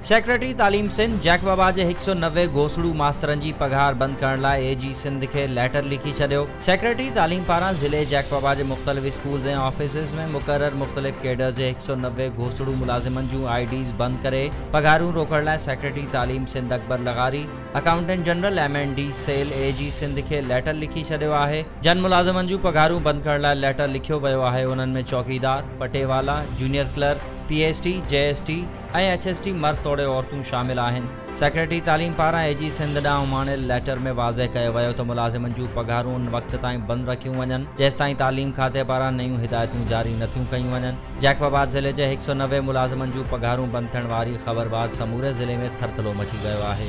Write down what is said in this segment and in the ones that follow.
Secretary तालीम सिंध जैकबाबाद जे 190 घोसड़ू मास्तरनि जी पघार बंद करण लाइ एजी सिंध के लेटर लिखी छॾियो। सेक्रेटरी तालीम पारां ज़िले जैकबाबाद जे मुख़्तलिफ़ स्कूल्स ऐं ऑफिसिस में मुक़रर मुख़्तलिफ़ केडर जे 190 घोसड़ू मुलाज़िमनि जूं आईडीज़ बंद करे पघारूं रोकण लाइ सेक्रेटरी तालीम सिंध अकबर लगारी accountant general MND cell AG Sindh के लेटर लिखी छॾियो आहे। जन मुलाज़िमनि जूं पघारूं बंद करण लाइ लेटर लिखियो वियो आहे। उन्हनि में चौकीदार, पटेवाला, जूनियर क्लर्क, PST, JST ऐं HST मर्द तोड़े औरतूं शामिल आहिनि। सेक्रेटरी तालीम पारां एजी सिंध ॾांहुं माणियल लेटर में वाज़े कयो वियो त मुलाज़िमनि जूं पघारूं उन वक़्त ताईं बंदि रखियूं वञनि जेसिताईं तालीम खाते पारां नयूं हिदायतूं जारी नथियूं कयूं वञनि। जैकबाबाद ज़िले जे 190 मुलाज़िमनि जूं पघारूं बंदि थियण वारी ख़बर बाद समूरे ज़िले में थरथलो मची वियो आहे।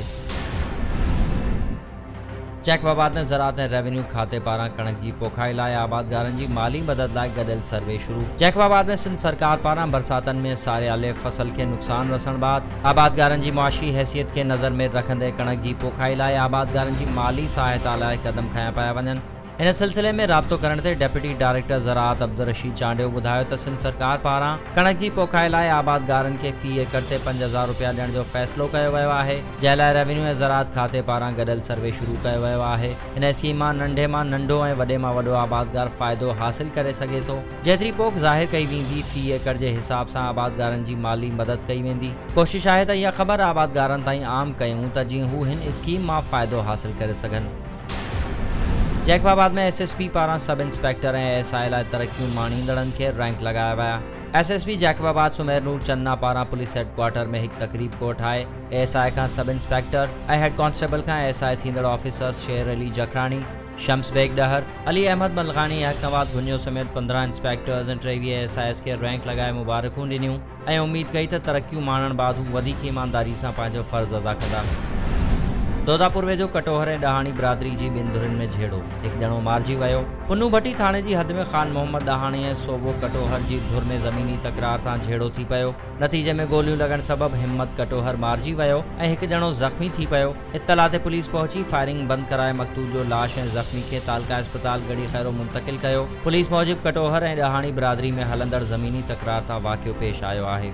जैकबाबाद में ज़राअत ऐं रेवेन्यू खाते पारां कणक जी पोखाई लाइ आबादगारनि जी माली मदद लाइ गॾियल सर्वे शुरू। जैकबाबाद में सिंध सरकार पारां बरसातनि में सारियाले फसल के नुक़सान रसण बाद आबादगारनि जी मुआशी हैसियत के नज़र में रखंदे कणक जी पोखाई लाइ आबादगारनि जी माली सहायता लाइ कदम खयां पिया वञनि। इन सिलसिले में राब्तो करण ते डेप्यूटी डायरेक्टर ज़राअत अब्दुल रशीद चांडियो ॿुधायो त सिंध सरकार पारां कणक जी पोखाई लाइ आबादगारनि खे फी एकड़ ते 5000 रुपया ॾियण जो फ़ैसिलो कयो वियो आहे, जंहिं लाइ रेवेन्यू ऐं ज़राअत खाते पारां गॾियल सर्वे शुरू कयो वियो आहे। इन स्कीम मां नंढे मां नंढो ऐं वॾे मां वॾो आबादगार फ़ाइदो हासिल करे सघे थो। जेतिरी पोख ज़ाहिर कई वेंदी फी एकड़ जे हिसाब सां आबादगारनि जी माली मदद कई वेंदी। कोशिश आहे त इहा ख़बर आबादगारनि ताईं आम कयूं त जीअं हू हिन स्कीम मां फ़ाइदो हासिल करे सघनि। जैकबाबाद में SSP पारां सब इंस्पेक्टर ऐं SI लाइ तरक्कियूं माणींदड़नि खे रैंक लगाया विया। SSP जैकबाबाद सुमेर नूर चन्ना पारां पुलिस हेडक्वार्टर में हिकु तकरीब कोट आहे। SI खां सब इंस्पेक्टर ऐं हेड कांस्टेबल खां SI थींदड़ ऑफिसर्स शेर अली जखरानी, शम्स बेग डहर, अली अहमद मलगानी ऐं हकनवाद गुंजो समेत 15 इंस्पेक्टर्स ऐं 23 SIs खे रैंक लगाए मुबारकूं ॾिनियूं ऐं उम्मीद कई त तरक्कियूं माणण बाद हू वधीक ईमानदारी सां पंहिंजो फ़र्ज़ अदा कंदा। दोदापुर वेझो कटोहर ऐं ॾहाणी बिरादरी जी ॿिनि धुरियुनि में झेड़ो, हिकु ॼणो मारिजी वियो। पुन्नू भट्टी थाणे जी हद में ख़ान मोहम्मद ॾहाणी ऐं सोबो कटोहर जी धुर में ज़मीनी तकरार तां झेड़ो थी पियो। नतीजे में गोलियूं लॻण सबबि हिम्मत कटोहर मारिजी वियो ऐं हिकु ॼणो ज़ख़्मी थी पियो। इत्तला ते पुलिस पहुची फायरिंग बंदि कराए मक़तूल जो लाश ऐं ज़ख़्मी खे तालका अस्पताल गड़ी खैरो मुंतक़िल कयो। पुलिस मूजिबि कटोहर ऐं ॾहाणी बिरादरी में हलंदड़ ज़मीनी तकरार तां वाक़ियो पेश आयो आहे।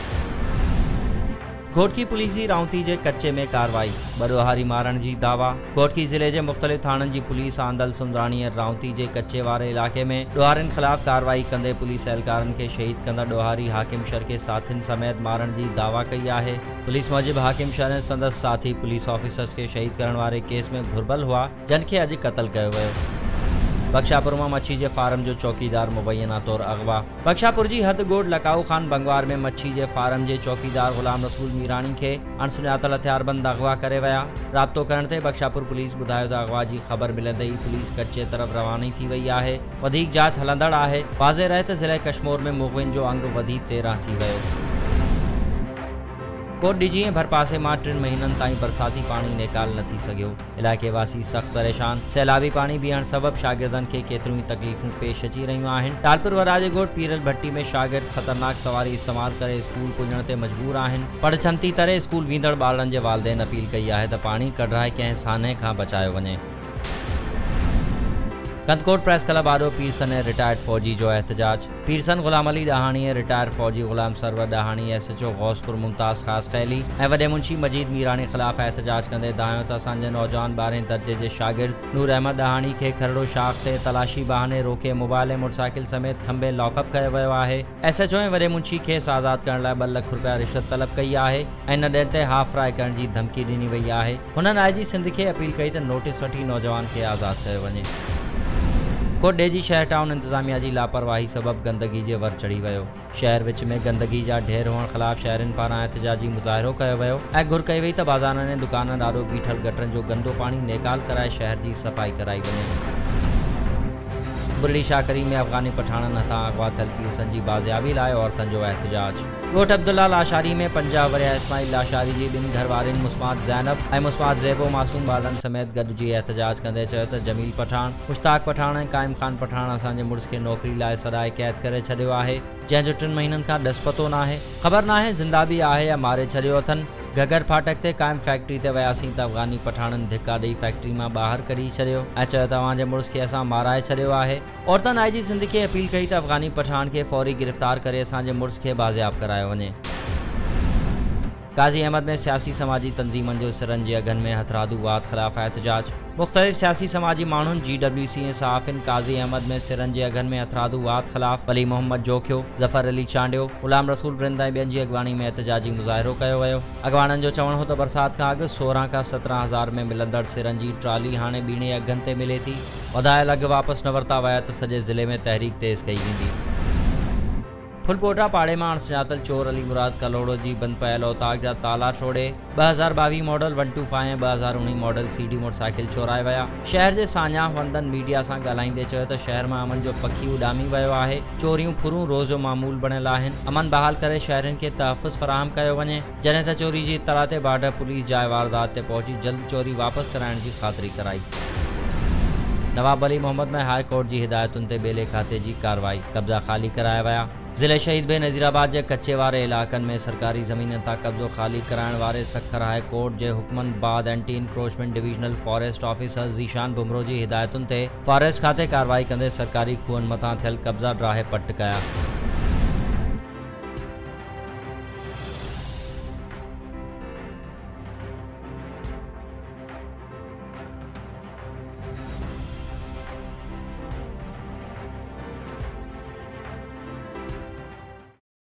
घोटकी पुलिस राउती जे कच्चे में कार्रवाई, ॿ मारण जी दावा। घोटकी ज़िले जे मुख़्तलिफ़ थाणनि जी पुलिस आंदल सुंदराणी ऐं राउती जे कच्चे वारे इलाइक़े में ॾोहारियुनि ख़िलाफ़ कार्रवाई कंदे पुलिस एहलकारनि खे शहीद कंदड़ ॾोहारी हाकिम शर के साथियुनि समेत मारण जी दावा कई आहे। पुलिस मूजिबि हाकिम शर ऐं संदसि साथी पुलिस ऑफिसर्स खे शहीद करण वारे केस में घुर्बल हुआ, जिन खे अॼु क़त्ल कयो वियो। बख्शापुर में मच्छी के फार्म जो चौकीदार मुबैना तौर अगवा। बख्शापुर की हद गोड लकाऊ खान बंगवार में मच्छी के फार्म के चौकीदार गुलाम रसूल मीरानी के अणसुञातल हथियारबंद अगवा करे विया। राब्तो करण ते बख्शापुर पुलिस बुधायो त अगवा की खबर मिलंदे ही पुलिस कच्चे तरफ रवानी थी वही है। वधीक जांच हलंदड़ है। वाज़े रहे त ज़िले कश्मीर में मुग़विन जो अंग वधी 13 थी वियो। कोट डिजी ऐं भरपासे मां 3 महीननि ताईं बरसाती पानी निकाल न थी सघियो। इलाइक़े वासी सख़्त परेशान। सैलाबी पानी बीहण सबबि शागिर्दनि खे केतिरियूं ई तकलीफ़ूं पेश अची रहियूं आहिनि। टालपुर वराजे ॻोठ पीरल भट्टी में शागिर्द ख़तरनाक सवारी इस्तेमाल करे स्कूल पुॼण ते मजबूर आहिनि। पढ़छंती तरह स्कूल वेंदड़ ॿारनि जे वालिदैन अपील कई आहे त पाणी कढाए कंहिं साने खां बचायो वञे। कंदकोट प्रेस क्लब आॾो पीरसन ऐं रिटायर्ड फौजी जो एहतजाज। पीरसन गुलाम अली ॾहाणी ऐं रिटायर्ड फौजी गुलाम सरवर ॾहाणी SHO गौसपुर मुमताज़ ख़ास ख़ैली ऐं वॾे मुंशी मजीद मीरानी ख़िलाफ़ एहतजाज कंदे दाहियो त असांजे नौजवान 12हें दर्जे जे शागिर्द नूर अहमद ॾहाणी खे खरड़ो शाख ते तलाशी बहाने रोके मोबाइल ऐं मोटरसाइकिल समेत खंबे लॉकअप कयो वियो आहे। SHO ऐं वॾे मुंशी खेसि आज़ाद करण लाइ 2 लाख रुपया रिश्वत तलब कई आहे ऐं न ॾियण ते हाफ फ्राई करण जी धमकी ॾिनी वई आहे। हुननि IG सिंध खे अपील कई त नोटिस वठी नौजवान खे आज़ाद कयो वञे। कोट डेजी शहर टाउन इंतजामिया की लापरवाही सबब गंदगी जे वर चढ़ी वियो। शहर विच में गंदगी जा ढेर हुअण ख़िलाफ़ शहरनि पारां एहतजाजी मुज़ाहिरो कयो वियो ऐं घुर कई वई त बाज़ारनि ऐं दुकाननि ॾाढो बीठल गटरनि जो गंदो पानी नेकाल कराए शहर की सफ़ाई कराई वञे। बुरली शाकरी में अफ़गानी पठाणनि हथां अगवा थियल पीरसन जी बाज़ियाबी लाइ औरतुनि जो एहतजाज। ॻोठ अब्दुल्ला लाशारी में 50 वरिया इस्माइल लाशारी जी 2 घरवारियुनि मुस्मात ज़ैनब ऐं मुस्मात ज़ेबो मासूम ॿारनि समेत गॾिजी एहतजाज कंदे चयो त जमील पठाण, मुश्ताक पठाण ऐं क़ाइम खान पठाण असांजे मुड़ुस खे नौकरी लाइ सराए क़ैद करे छॾियो आहे, जंहिंजो 3 महीननि खां ॾस पतो नाहे। ख़बर नाहे ज़िंदा बि आहे या मारे छॾियो अथनि। घगर फाटक ते क़ाइम फैक्ट्री ते वियासीं त अफ़गानी पठाणनि धिका ॾेई फैक्ट्री मां ॿाहिरि कढी छॾियो ऐं चयो तव्हांजे मुड़ुस खे असां माराए छॾियो आहे। औरतुनि IG सिंध खे अपील कई त अफ़गानी पठाण खे फौरी गिरफ़्तार करे असांजे मुड़ुस खे बाज़ियाब करायो वञे। गाजी अहमद में सियासी समाजी तंजीमन जो सिरनि जे अघनि में हथरादू वाद ख़िलाफ़ एहतजाज। मुख़्तलिफ़ सियासी समाजी माण्हुनि GWC सहाफ़िन काज़ी अहमद में सिरनि जे अघनि में हथरादू वाद ख़िलाफ़ वली मोहम्मद जोखियो, ज़फ़र अली चांडियो, ग़ुलाम रसूल वरिंद ऐं ॿियनि जी अॻवानी में एहतजाजी मुज़ाहिरो कयो वियो। अॻवाननि जो चवणु हो त बरसाति खां अॻु 16 खां 17 हज़ार में मिलंदड़ सिरनि जी ट्राली हाणे ॿीणे अघनि ते मिले थी। वधायल अघ वापसि न वरिता विया त सॼे ज़िले में तहरीक तेज़ कई वेंदी। फुलपोटा पाड़े में अणसुञातल चोर अली मुराद कलोड़ो जी बंद पयल औताक जा ताला छोड़े 2022 मॉडल 125 ऐं 2019 मॉडल CD मोटरसाइकिल चोराए विया। शहर जे सान्या वंदन मीडिया सां ॻाल्हाईंदे चयो त शहर में अमन जो पखी उॾामी वियो आहे। चोरियूं फुरूं रोज़ जो मामूल बणियल आहिनि। अमन बहाल करे शहरनि खे तहफ़ुज़ फराहम कयो वञे। जॾहिं त चोरी जी इतला ते बॉर्डर पुलिस जाइ वारदात ते पहुची जल्द चोरी वापसि कराइण जी ख़ातिरी कराई। नवाब अली मोहम्मद में हाई कोर्ट की हिदायतुनि ते बेले खाते की कार्रवाई। कब्जा खाली कराया विया। ज़िले शहीद बेनज़ीराबाद के कच्चे वारे इलाक़नि में सरकारी ज़मीन तां कब्ज़ो खाली कराइण वारे सखर हाई कोर्ट के हुक्मनि बाद anti encroachment divisional forest officer Zeeshan Bumro की हिदायतुनि ते फॉरेस्ट खाते कार्रवाई कंदे सरकारी खूहनि मथां थियल कब्ज़ा ड्राहे पट कया।